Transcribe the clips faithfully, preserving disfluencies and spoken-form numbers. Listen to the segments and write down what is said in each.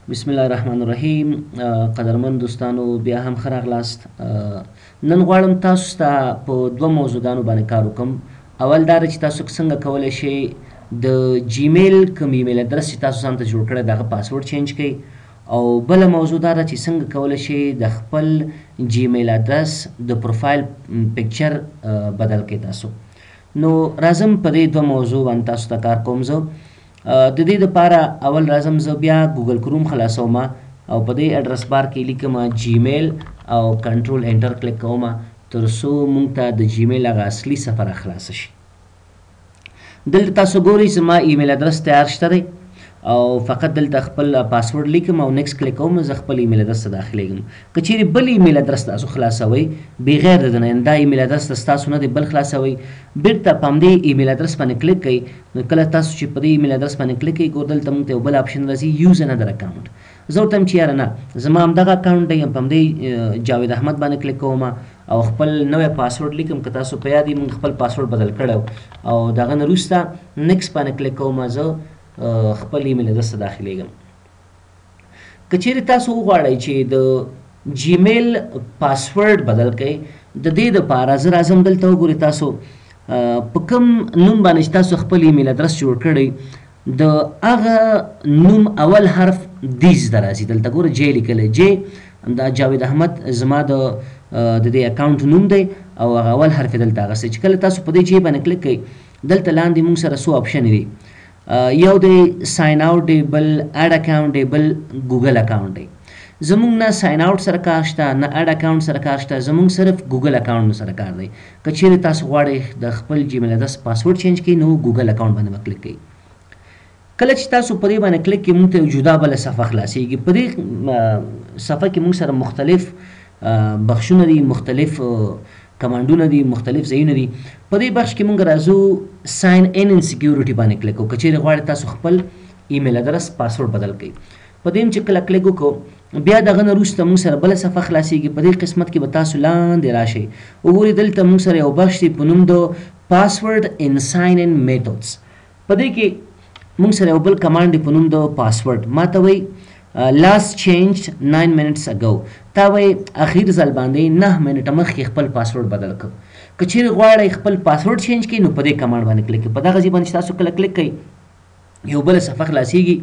بسم الله الرحمن الرحیم. قدرمن دوستانو بیا هم ښه راغلاست. نن غواړم تاسو ته په دوه موضوعګانو باندې کار وکړم. اول دا چې تاسو څنګه کولی شئ د جیمیل کوم ایمیل ادرس چې تاسو ځان ته جوړ کړی دغه پاسورډ چینج کړئ، او بله موضوع دا ده چې څنګه کولی شئ د خپل جیمیل ادرس د پروفایل پکچر بدل کړئ تاسو. نو راځم په دې دوه موضوع باندې تاسو ته کار کوم. زه د دې دپاره اول راځم زه بیا ګوګل کروم خلاصوم او په دې اډرس بار کې لیکم جیمیل او کنټرول انټر کلیک کوم تر څو موږ ته د جیمیل هغه اصلي صفحه خلاصه شي. دلته تاسو ګورئ زما ایمیل ادرس تیار شته دی او فقط دلته خپل پاسورډ لیکم او نیکسټ کلیک کوم. زه خپل ایمیل ادرس ته داخلیږم. که چیرې بل ایمیل ادرس تاسو خلاصوئ بغیر د دنه دا ایمیل ادرس تاسو نه دی بل خلاصوئ، بیرته په همدې ایمیل ادرس باندې کلیک کوئ. نو کله تاسو چې په دې ایمیل ادرس باندې کلیک کوئ ګور دلته موږ ته یو بل آپشن راځي یوز انادر اکاونټ. زه ورته یم چې یاره نه زما همدغه اکاونټ دی، په همدې جاوید احمد باندې کلیک کوم او خپل نوی پاسورډ لیکم. که تاسو په یاد وي موږ خپل پاسورډ بدل کړی او دغه نه وروسته نیکسټ باندې کلیک کوم. زه خپل ایمیل ادرس ته داخلیږم. که چیرې تاسو وغواړئ چې د جیمیل پاسورډ بدل کړئ د دې دپاره زه راځم دلته وګورئ تاسو په کوم نوم باندې چې تاسو خپل ایمیل ادرس جوړ کړی د هغه نوم اول حرف دیز ته راځي. دلته ګوره جې لیکلی جې دا جاوید احمد زما د د دې اکاونټ نوم دی او هغه اول حرف یې دلته اخیستی. چې کله تاسو په دې جې باندې کلیک کوئ دلته لاندې موږ سره څو آپشن دي. یو دی ساین آوټ دی، بل اډ اکاونټ دی، بل ګوګل اکاونټ دی. زموږ نه ساین آوټ سره کار شته نه اډ اکاونټ سره کار شته، زموږ صرف ګوګل اکاونټ سره کار دی. که چیرې تاسو غواړئ د خپل جیمیل ادرس پاسورډ چینج کړئ نو ګوګل اکاونټ باندې به کلیک کړئ. کله چې تاسو په دې باندې کلیک کړئ موږ ته یو جدا بله صفحه خلاصیږي. په دې صفحه کې موږ سره مختلف بخشونه دي، مختلف کمانډونه دي، مختلف ځایونه دي. په دې بخش کې موږ راځو ساین ان ان سکیورټي باندې کلیک وکړو. که چیرې غواړئ تاسو خپل ایمیل ادرس پاسورډ بدل کړئ په دې چې کله کلیک وکړو بیا دغه نه وروسته موږ سره بله صفحه خلاصیږي. په دې قسمت کې به تاسو لاندې راشئ وګورئ دلته موږ سره یو بخش دی په نوم د پاسورډ ان ساین ان میتودز. په دې کې موږ سره یو بل کمانډ دی په نوم د پاسورډ. ما ته وایي لاست چینج ناین منټس اگو، تا وایي اخیر ځل باندې نه منټه مخکې خپل پاسورډ بدل کړ. که چیرې غواړئ خپل پاسورډ چینج کړئ نو په دې کمانډ باندې کلیک کړئ. په دغه ځای باندې چې تاسو کله کلیک کړئ یو بله صفحه خلاصیږي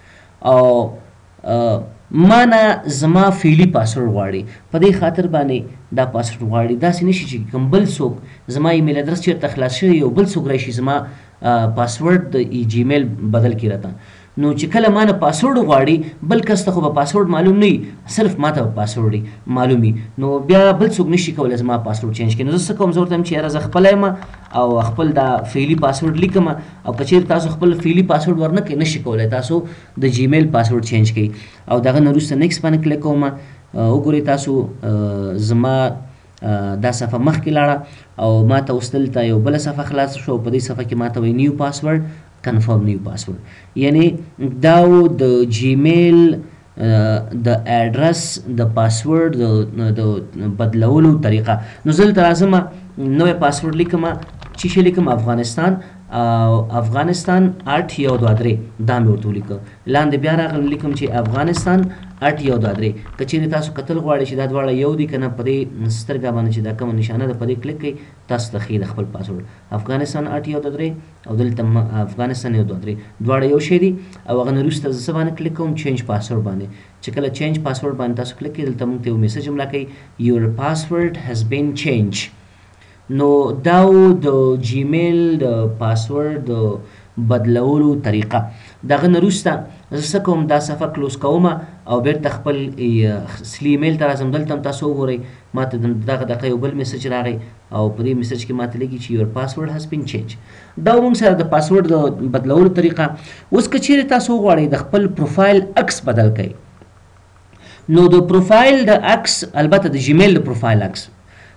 او ما نه زما فعلي پاسورډ غواړي. په دې خاطر باندې دا پاسورډ غواړي. داسې نه شي چې کوم بل څوک زما ایمیل ادرس چېرته خلاص شوی یو بل څوک راشي زما پاسورډ د جیمیل بدل کړي راته. نو چې کله ما نه پاسورډ غواړي بل کس ته خو به پاسورډ معلوم نه وي، صرف ما ته به پاسورډ معلوم وي، نو بیا بل څوک نشي کولی زما پاسورډ چینج کړي. نو زه څه کوم زه ورته وایم چې یاره زه خپله یم او خپل دا فعلي پاسورډ لیکم. او که چیرې تاسو خپل فعلي پاسورډ ورنه کړئ نشي کولی تاسو د جیمیل پاسورډ چینج کړئ. او دغه نه وروسته نیکسټ باندې کلیک کوم. وګورئ تاسو زما دا صفحه مخکې لاړه او ما ته اوس دلته یو بله صفحه خلاصه شوه. په دې صفحه کې ما ته وایي نیو پاسورډ کنفرم نیو پاسورډ، یعنی دا و د جیمیل د اډرس د پاسورډ د بدلولو طریقه. نو زه دلته راځم نوی پاسورډ لیکم. چې شی لیکم افغانستان او افغانستان اټ یو دوه درې دا مې ورته ولیکه. لاندې بیا راغلم لیکم چې افغانستان اټ یو دوه درې. که چیرې تاسو کتل غواړئ چې دا دواړه یو دي که نه په دې سترګه باندې چې دا کومه نشانه ده په دې کلیک کوئ تاسو ته ښیي د خپل پاسورډ افغانستان اټ یو دوه درې او دلته افغانستان یو دوه درې دواړه یو شی دي. او هغه نه وروسته زه څه باندې کلیک کوم چینج پاسورډ باندې. چې کله چینج پاسورډ باندې تاسو کلیک کړئ دلته موږ ته یو میسج هم راکوي یور پاسورډ هز بین چینج. نو دا و د جیمیل د پاسورډ د بدلولو طریقه. دغه نه وروسته زه څه کوم دا صفحه کلوز کوم او بیرته خپل اصلي ایمیل ته راځم. دلته هم تاسو وګورئ ما ته دغه دقیقه یو بل میسج راغی او په دې میسج کې ما ته لیکي چې یور پاسورډ هز بین چینج. دا موږ سره د پاسورډ د بدلولو طریقه. اوس که چیرې تاسو وغواړئ د خپل پروفایل عکس بدل کړئ نو د پروفایل د عکس البته د جیمیل د پروفایل عکس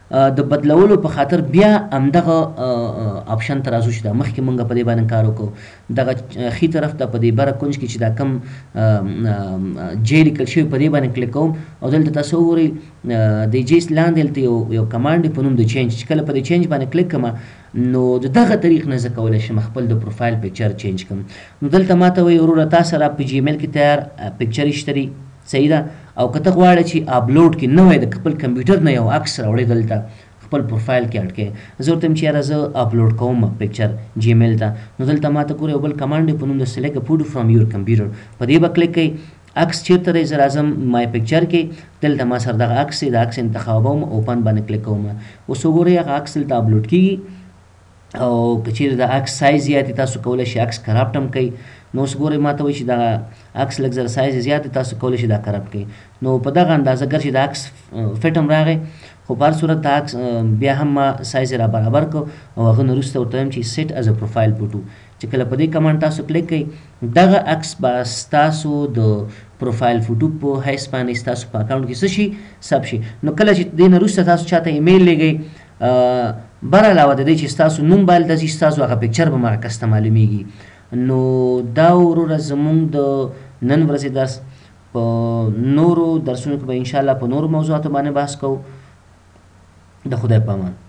د بدلولو په خاطر بیا همدغه آپشن ته راځو چې دا مخکې مونږ په دې باندې کار وکړو. دغه ښي طرف ته په دې بره کونج کې چې دا کم جې لیکل شوي په دې باندې کلیک کوم او دلته تاسو وګورئ د جې لاندې هلته یو یو کمانډ دی په نوم د چینج. چې کله په دې چینج باندې کلیک کوم نو د دغه طریق نه زه کولی شم خپل د پروفایل پکچر چینج کړم. نو دلته ماته وایي وروره تا سره په جیمیل کې تیار پکچر شته صحیح ده، او که ته غواړې چې اپلوډ کړې نوی د خپل کمپیوټر نه یو عکس راوړې دلته خپل پروفایل کې اډ کړې، زه ورته یم چې یاره زه اپلوډ کوم پکچر جیمیل ته. نو دلته ماته ګوره یو بل کمانډ دی په نوم د سلیکټ ا فوټو فرام یور کمپیوټر، په دې به کلیک کوئ. عکس چیرته دی؟ زه راځم مای پکچر کې، دلته ما سره دغه عکس دی، د عکس انتخابوم، اوپن باندې کلیک کوم. اوس وګورئ هغه عکس دلته اپلوډ کېږي او که چیرې د عکس سایز زیات دی تاسو کولی شئ عکس کرپټ هم کوئ. نو اوس ګورئ ما ته وایي چې دغه عکس لږ زره سایز زیات دی، تاسو کولی شئ دا کرپټ کړئ. نو په دغه اندازه ګر چې د عکس فټ هم راغی، خو په هر صورت د عکس بیا هم ما سایز را برابر کړ او هغه نه وروسته ورته وایم چې سیټ از ا پروفایل فوټو. چې کله په دې کمانډ تاسو کلیک کوئ دغه عکس به ستاسو د پروفایل فوټو په حیث باندې ستاسو په اکاونټ کې څه شي ثبت شي. نو کله چې دې نه وروسته تاسو چاته ایمیل لیږئ بر علاوه د دې چې ستاسو نوم به هلته ځي، ستاسو هغه پکچر به هغه کس ته معلومیږي. نو دا وروره زمونږ د نن ورځې درس. په نورو درسونو کې به انشاءالله په نورو موضوعاتو باندې بحث کوو. د خدای په امان.